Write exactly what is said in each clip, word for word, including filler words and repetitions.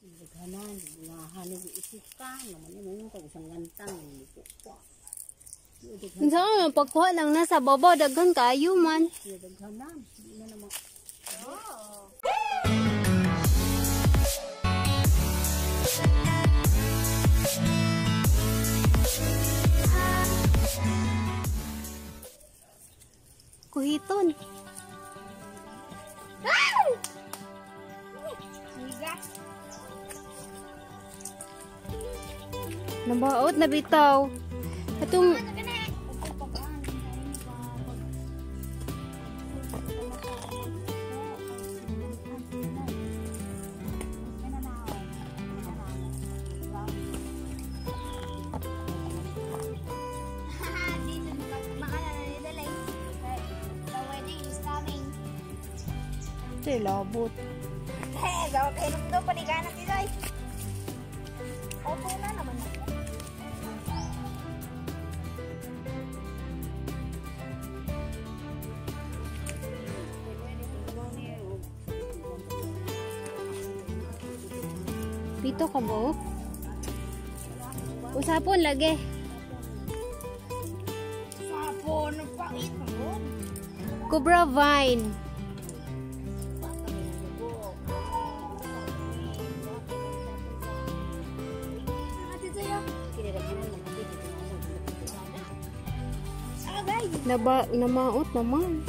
Daghanan, hanig isika, naman yun yung isang gantang. Minsan nga, pagkuha lang na sa baba, daghan kayo man. Daghanan, hindi na naman. Oh! Kuhiton. Nabaot na bitaw. Atong ito labot. Eh, gawag kayo nung doon, paniganan dito ay. Opo na naman ako. Dito ka ba? Usapon lagi. Sapon, pangit mo. Cobra Vine. Naba, namaot naman.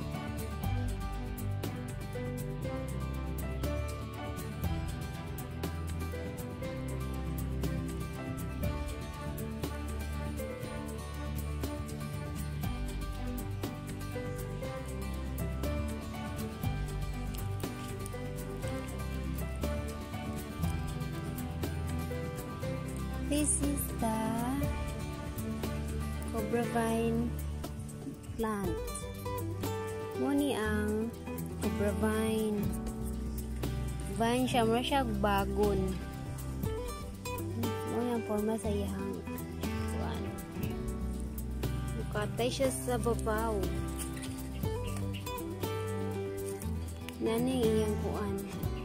This is the Cobra Vine plant. Muni ang Cobra Vine. Vine siya, mura siya bagon. Muni ang forma sa iyang kuan. Bukatay siya sa babaw. Nani iyang kuan.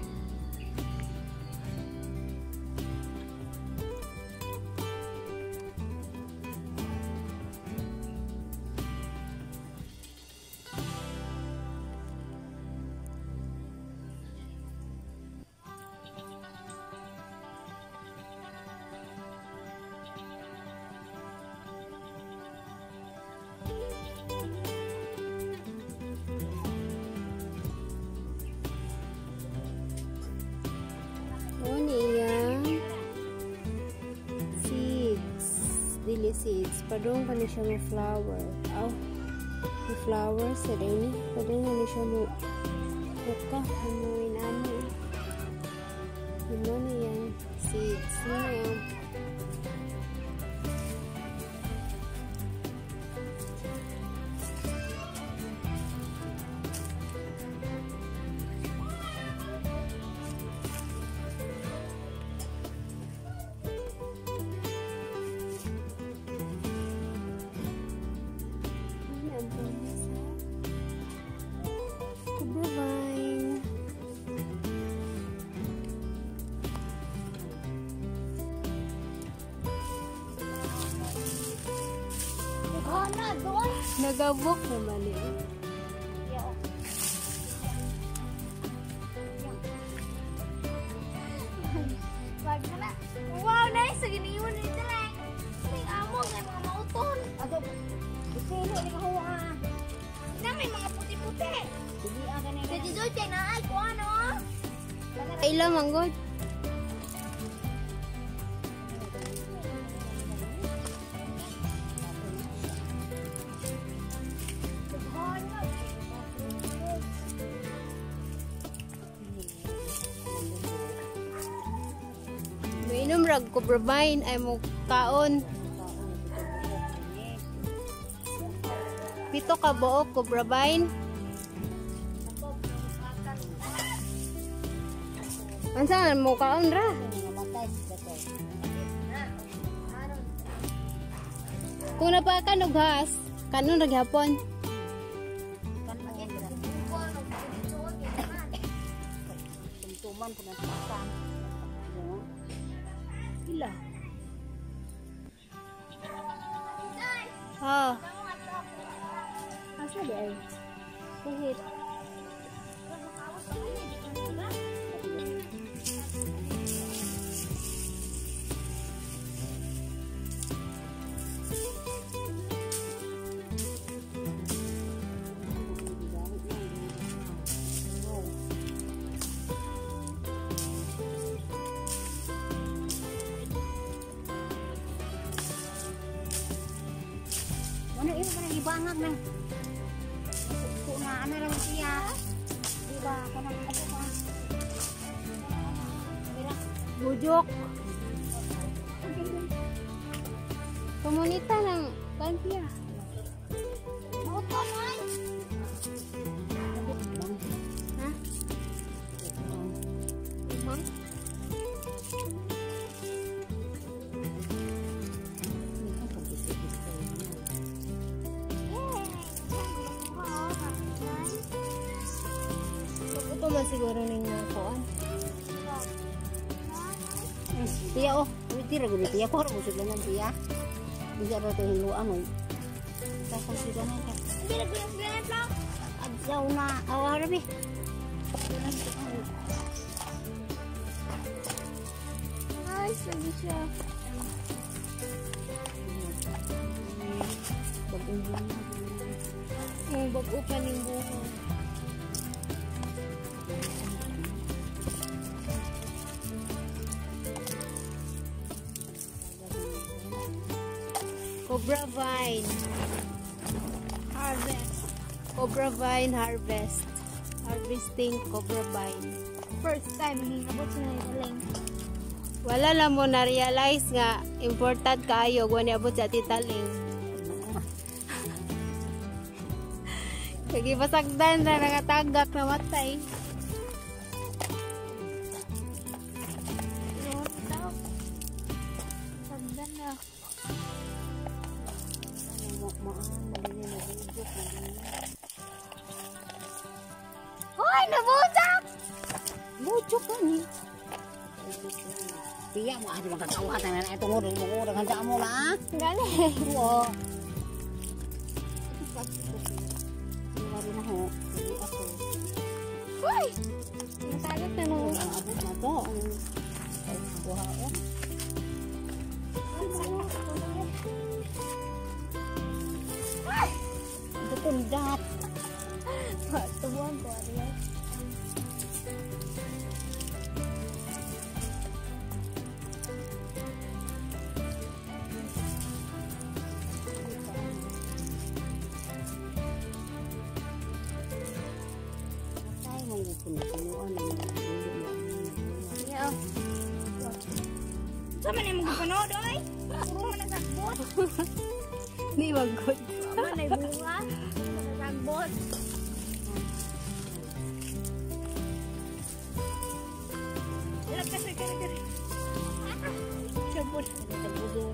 Dili seeds. Padung pa ni siya may flower. Oh, may flower sa rin. Padung pa ni siya mo buka. Hamuin ano. Ano na yan? Seeds. Ano yan? Cobra Vine. Nagabok naman eh. Wow, nice! Sige niyo na ito lang. May amog na mga mauton. Ato, ipilo, di ka huwa. Na may mga puti-puti. Sige, aga na Sa Jizoy, chay na ay, kung ano? Ila manggod. Mainom rag Cobra Vine ay mo kaon. Pito ka buok Cobra Vine. Ansa mo kaon ra? Kung napakan og has, kanon ra gyapon. Tumtuman po na sa Ila. Oh. Asa di ay? Kahit. Ano iba pa nag-ibangag na? Kung na ano lang siya. Diba? Kung na ano pa. Bujok. Komunita ng Bantia. Auto man. Ha? Ma'am? Ito man siguro ning kuan. Tiya oh. Tira ko tiya ko. Harap usod lang tiya. Bisa ba ito hiluan mo? Tapos sila na ka. Hindi na gulang-gulang lang. Adyaw na. Awa rabi. Ay, sabi siya. Bagong buwan. Yung bago pa ning buhok. Cobra Vine. Harvest. Cobra Vine harvest. Harvesting Cobra Vine. First time, hinabot sa naibaling. Wala lang mo na-realize nga important kayo kung niabot sa titaling. Kagipasagdan na nangatagak na matay. Sagdan na. Hoy, nabutak! Bujuk ka ni. Tiya mo adi magkakawatan na ito mo rin mo dengan kamu lah. Gani. Oo. Wala na ho. Ako. Hoy! Nasagot na nung. Ang abot na to. Ang buhaon. Ito tundat. Tubuan ko. Ariel. Yeah. Sa man yung magpanood, oy? Puro man nasagbot. Di magod. Man ay bunga. Nasagbot. Ilag kasi ka na gari. Sabot. Sabot.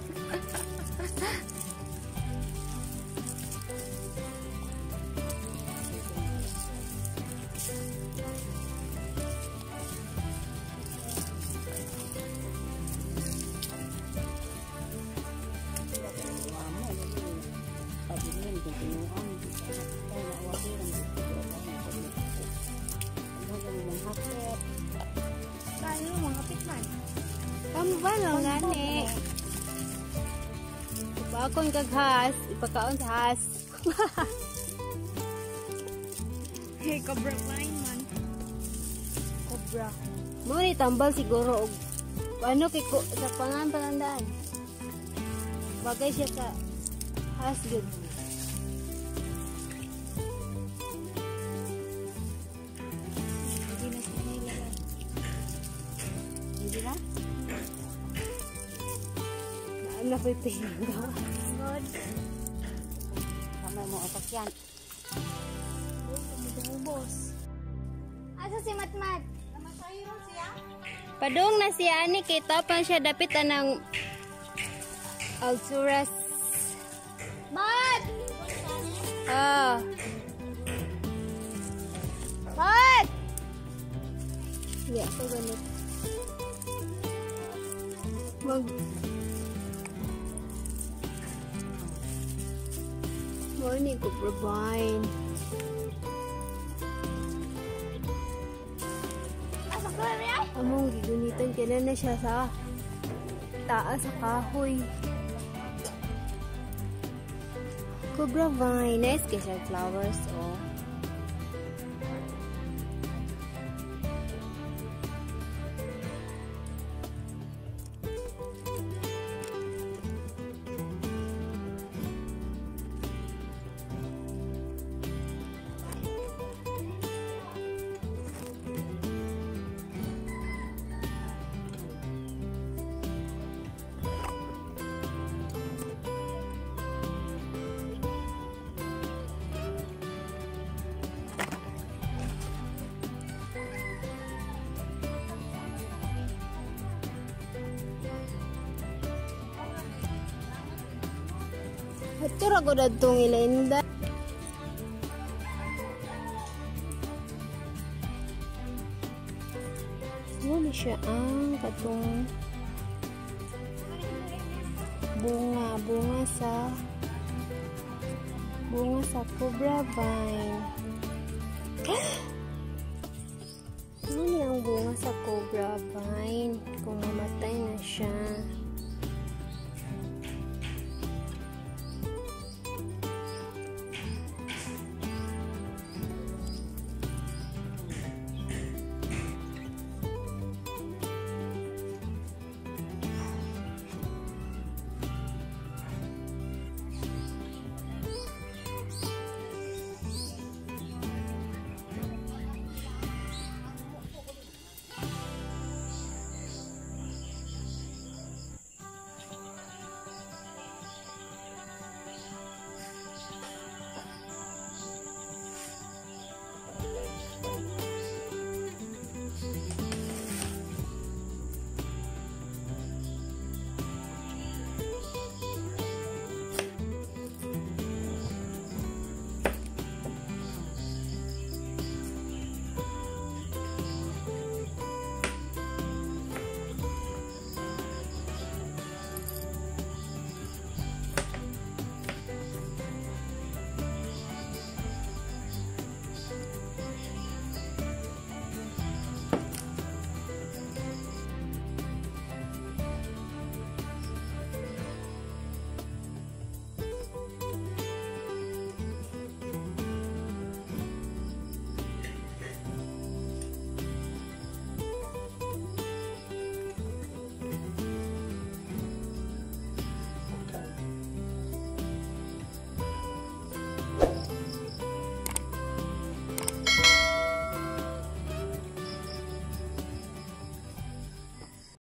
Kaya mo mga pitman. Kamu ba lang gani? Bakon kaghas, ipakaon sa has. Hey, Cobra Vine man. Cobra. Mo ni tambal siguro og ano kay ko sa pangan panandaan. Bagay siya sa has good. Hindi na siya nilagay. Hindi na? Naan na pa tingin ka. God. Kamay mo otak yan. Ubos. Asa si Matmat? Namasayro siya? Padung na siya ani kay tapan siya dapit anang Alturas. Mat! Ah. Mat! Yeah, so ganit. Mag Morning Cobra Vine. Among gigunitan kailan na siya sa taas sa kahoy. Cobra Vine. Nice kasi flowers, oh. Ito rago na itong ilainda. Wala siya ang katong bunga. Bunga sa bunga sa Cobra Vine. Ano ang bunga sa Cobra Vine? Kung mamatay na siya.